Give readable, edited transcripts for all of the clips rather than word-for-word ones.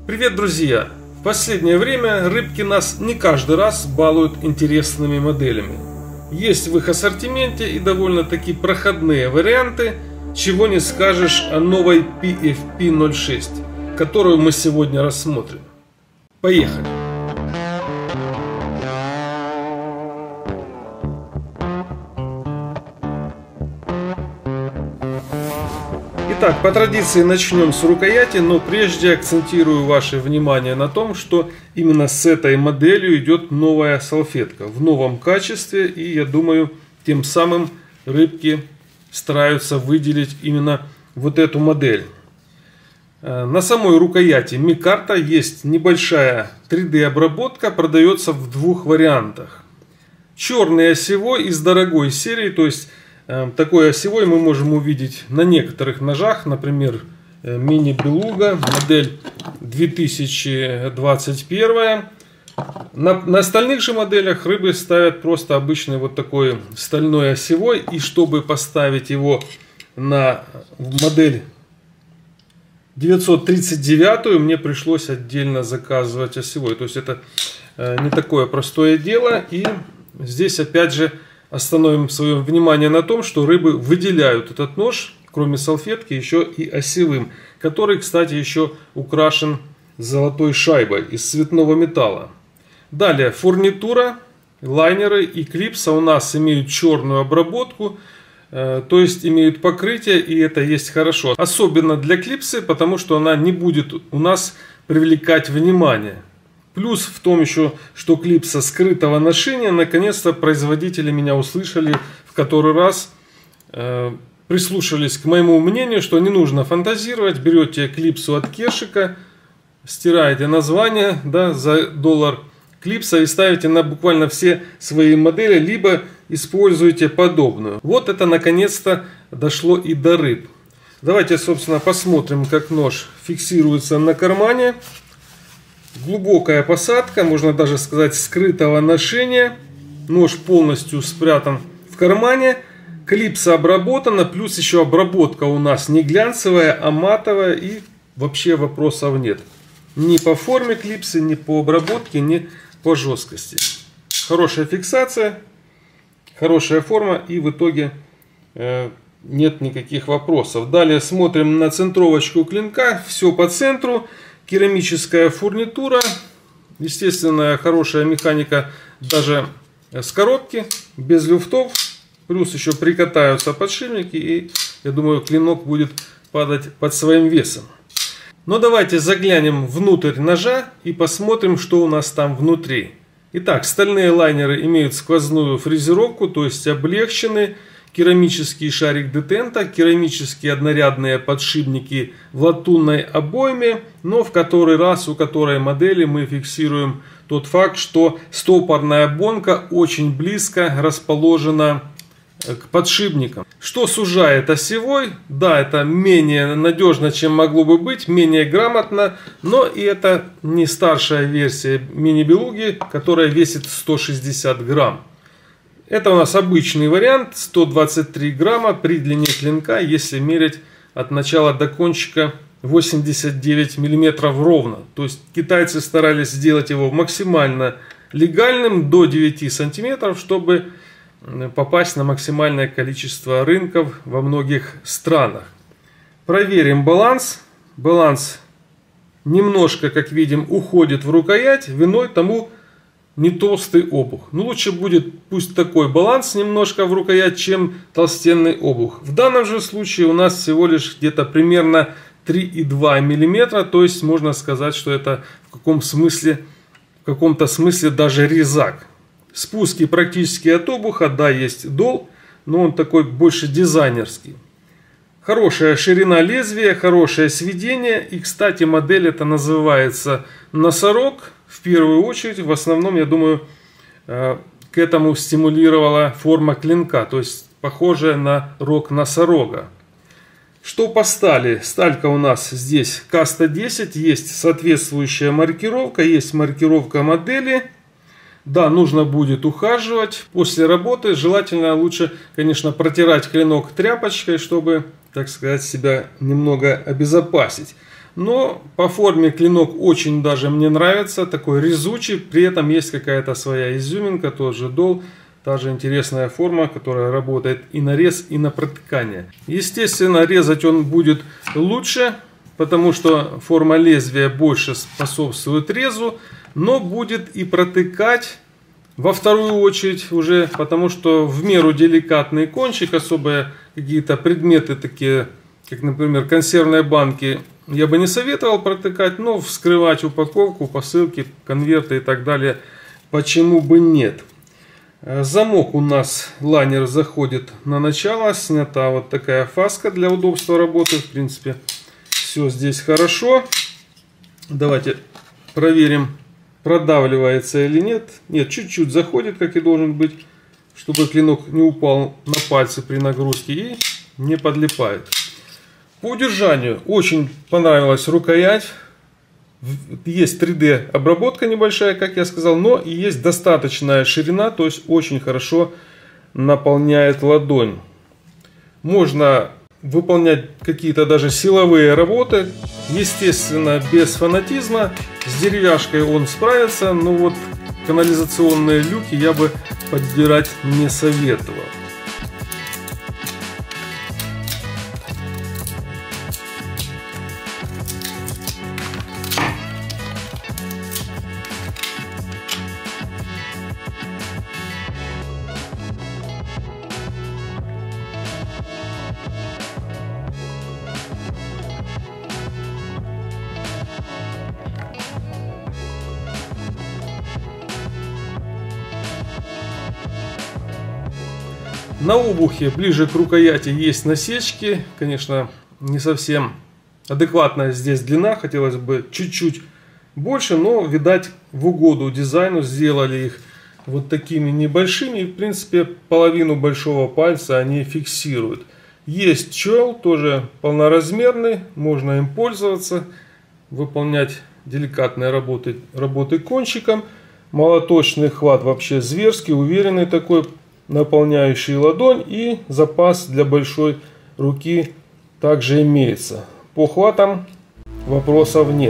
Привет, друзья! В последнее время рыбки нас не каждый раз балуют интересными моделями. Есть в их ассортименте и довольно-таки проходные варианты, чего не скажешь о новой PFP-06, которую мы сегодня рассмотрим. Поехали! Итак, по традиции начнем с рукояти, но прежде акцентирую ваше внимание на том, что именно с этой моделью идет новая салфетка в новом качестве, и я думаю, тем самым рыбки стараются выделить именно вот эту модель. На самой рукояти Микарта есть небольшая 3D обработка, продается в двух вариантах. Черный осевой из дорогой серии, то есть такой осевой мы можем увидеть на некоторых ножах, например, Mini Beluga, модель 2021. На остальных же моделях рыбы ставят просто обычный вот такой стальной осевой, и чтобы поставить его на модель 939, мне пришлось отдельно заказывать осевой. То есть это не такое простое дело, и здесь опять же остановим свое внимание на том, что рыбы выделяют этот нож, кроме салфетки, еще и осевым, который, кстати, еще украшен золотой шайбой из цветного металла. Далее фурнитура, лайнеры и клипса у нас имеют черную обработку, то есть имеют покрытие, и это есть хорошо. Особенно для клипсы, потому что она не будет у нас привлекать внимание. Плюс в том еще, что клипса скрытого ношения, наконец-то производители меня услышали в который раз, прислушались к моему мнению, что не нужно фантазировать, берете клипсу от Кешика, стираете название, да, за $1 клипса и ставите на буквально все свои модели, либо используйте подобную. Вот это наконец-то дошло и до рыб. Давайте, собственно, посмотрим, как нож фиксируется на кармане. Глубокая посадка, можно даже сказать скрытого ношения. Нож полностью спрятан в кармане. Клипса обработана, плюс еще обработка у нас не глянцевая, а матовая. И вообще вопросов нет. Ни по форме клипсы, ни по обработке, ни по жесткости. Хорошая фиксация, хорошая форма, и в итоге нет никаких вопросов. Далее смотрим на центровочку клинка. Все по центру. Керамическая фурнитура, естественно, хорошая механика даже с коробки, без люфтов, плюс еще прикатаются подшипники, и я думаю, клинок будет падать под своим весом. Но давайте заглянем внутрь ножа и посмотрим, что у нас там внутри. Итак, стальные лайнеры имеют сквозную фрезеровку, то есть облегчены. Керамический шарик детента, керамические однорядные подшипники в латунной обойме, но в который раз у которой модели мы фиксируем тот факт, что стопорная бонка очень близко расположена к подшипникам. Что сужает осевой? Да, это менее надежно, чем могло бы быть, менее грамотно, но и это не старшая версия Mini Beluga, которая весит 160 грамм. Это у нас обычный вариант, 123 грамма при длине клинка, если мерить от начала до кончика 89 миллиметров ровно. То есть китайцы старались сделать его максимально легальным, до 9 сантиметров, чтобы попасть на максимальное количество рынков во многих странах. Проверим баланс. Баланс немножко, как видим, уходит в рукоять, виной тому не толстый обух. Но лучше будет пусть такой баланс немножко в рукоять, чем толстенный обух. В данном же случае у нас всего лишь где-то примерно 3,2 мм. То есть можно сказать, что это в каком-то смысле даже резак. Спуски практически от обуха. Да, есть дол, но он такой больше дизайнерский. Хорошая ширина лезвия, хорошее сведение. И, кстати, модель это называется носорог. В первую очередь, в основном, я думаю, к этому стимулировала форма клинка, то есть похожая на рог носорога. Что по стали? Сталька у нас здесь Каста 10, есть соответствующая маркировка, есть маркировка модели. Да, нужно будет ухаживать после работы. Желательно лучше, конечно, протирать клинок тряпочкой, чтобы, так сказать, себя немного обезопасить. Но по форме клинок очень даже мне нравится, такой резучий, при этом есть какая-то своя изюминка, тот же дол, та же интересная форма, которая работает и на рез, и на протыкание. Естественно, резать он будет лучше, потому что форма лезвия больше способствует резу, но будет и протыкать во вторую очередь уже, потому что в меру деликатный кончик, особо какие-то предметы такие, как, например, консервные банки, я бы не советовал протыкать, но вскрывать упаковку, посылки, конверты и так далее, почему бы нет. Замок у нас, лайнер заходит на начало, снята вот такая фаска для удобства работы, в принципе, все здесь хорошо. Давайте проверим, продавливается или нет. Нет, чуть-чуть заходит, как и должен быть, чтобы клинок не упал на пальцы при нагрузке и не подлипает. По удержанию очень понравилась рукоять. Есть 3D обработка небольшая, как я сказал, но и есть достаточная ширина, то есть очень хорошо наполняет ладонь. Можно выполнять какие-то даже силовые работы, естественно, без фанатизма. С деревяшкой он справится, но вот канализационные люки я бы подбирать не советовал. На обухе ближе к рукояти есть насечки. Конечно, не совсем адекватная здесь длина. Хотелось бы чуть-чуть больше, но, видать, в угоду дизайну сделали их вот такими небольшими. В принципе, половину большого пальца они фиксируют. Есть чел, тоже полноразмерный. Можно им пользоваться, выполнять деликатные работы кончиком. Молоточный хват вообще зверский, уверенный такой, наполняющий ладонь, и запас для большой руки также имеется. По хватам вопросов нет.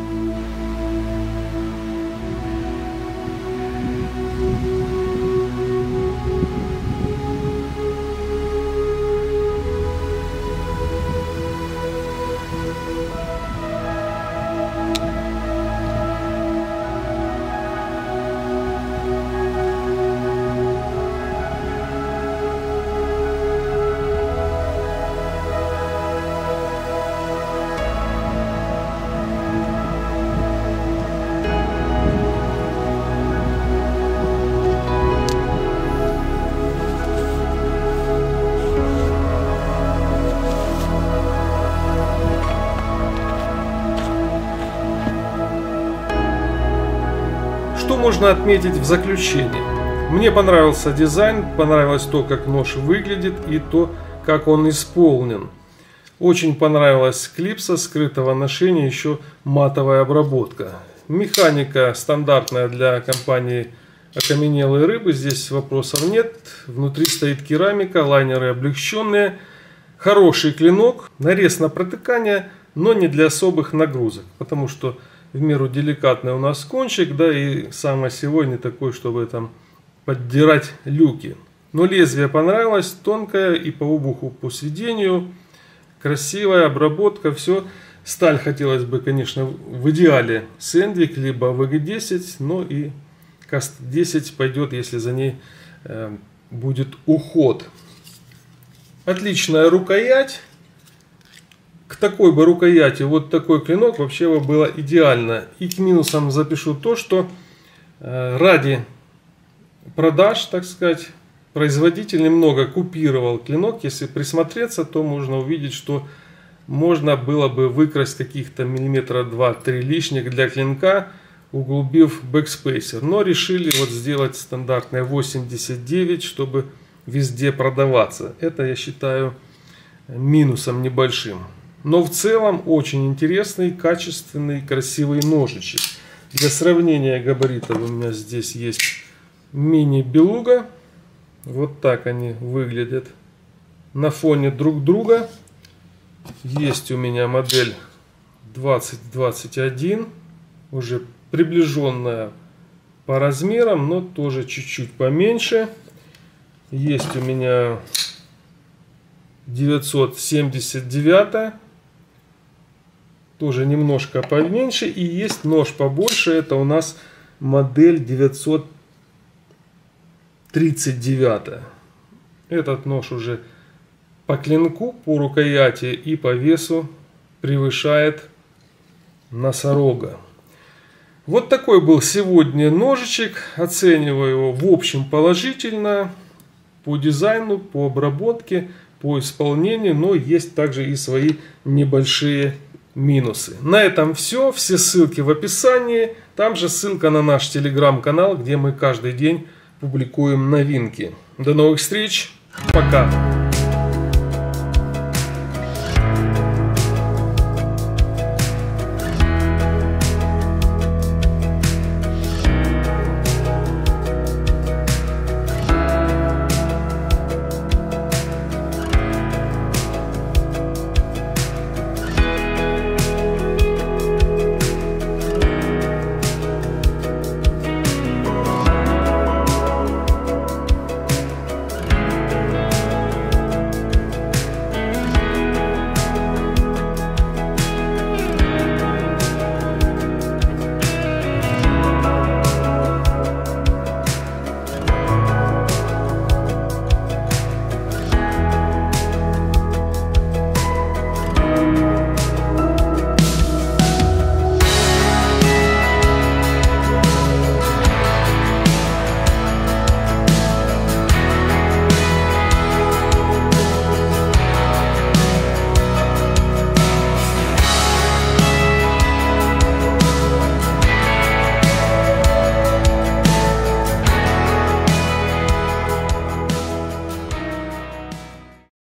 Что можно отметить в заключении? Мне понравился дизайн, понравилось то, как нож выглядит и то, как он исполнен. Очень понравилась клипса скрытого ношения, еще матовая обработка. Механика стандартная для компании «Окаменелые рыбы», здесь вопросов нет. Внутри стоит керамика, лайнеры облегченные. Хороший клинок, нарез на протыкание, но не для особых нагрузок, потому что в меру деликатный у нас кончик, да, и сам осевой не такой, чтобы там поддирать люки. Но лезвие понравилось, тонкое, и по обуху, по сведению, красивая обработка, все. Сталь хотелось бы, конечно, в идеале Сэндвик, либо ВГ-10, но и Каст-10 пойдет, если за ней будет уход. Отличная рукоять. К такой бы рукояти вот такой клинок вообще бы было идеально. И к минусам запишу то, что ради продаж, так сказать, производитель немного купировал клинок. Если присмотреться, то можно увидеть, что можно было бы выкрасть каких-то миллиметра 2-3 лишних для клинка, углубив бэкспейсер. Но решили вот сделать стандартное 89, чтобы везде продаваться. Это я считаю минусом небольшим. Но в целом очень интересный, качественный, красивый ножичек. Для сравнения габаритов у меня здесь есть мини-белуга. Вот так они выглядят на фоне друг друга. Есть у меня модель 20-21. Уже приближенная по размерам, но тоже чуть-чуть поменьше. Есть у меня 979, тоже немножко поменьше. И есть нож побольше, это у нас модель 939. Этот нож уже по клинку, по рукояти и по весу превышает носорога. Вот такой был сегодня ножичек. Оцениваю его в общем положительно. По дизайну, по обработке, по исполнению. Но есть также и свои небольшие минусы. На этом все. Все ссылки в описании. Там же ссылка на наш телеграм-канал, где мы каждый день публикуем новинки. До новых встреч. Пока.